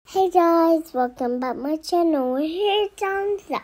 Hey guys, welcome back to my channel. Here's thumbs up.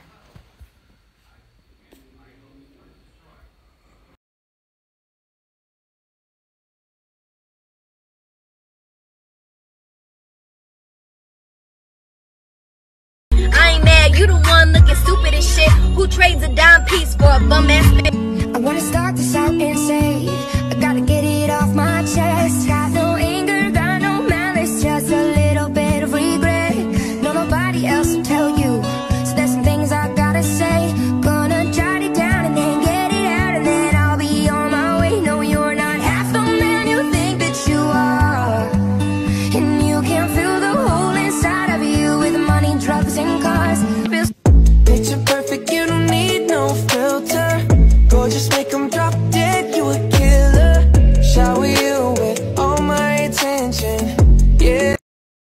I ain't mad, you the one looking stupid as shit. Who trades a dime piece for a bum ass bitch? I wanna start this out and say I gotta get it off my chest. Got no anger, got no malice, just a little bit of regret. No, nobody else will tell you, so there's some things I gotta say. Gonna jot it down and then get it out, and then I'll be on my way. No, you're not half the man you think that you are, and you can fill the hole inside of you with money, drugs, and cars. Picture perfect, you don't need no filter. Gorgeous, make them drop dead, you a killer. Shower you with all my attention, yeah.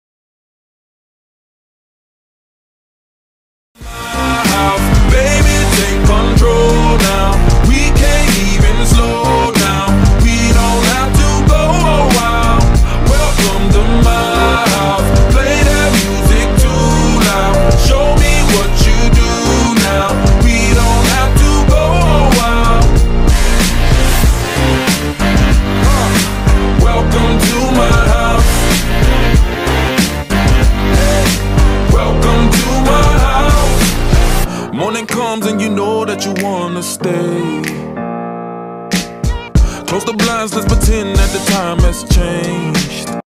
Baby, take control now. We can't even slow down. We don't have to go a while. Welcome to my house. Play that music too loud. Show me what you do now. We don't have to go a while. Welcome to my house. Welcome to my house. Morning comes and you know that you wanna stay. Close the blinds, let's pretend that the time has changed.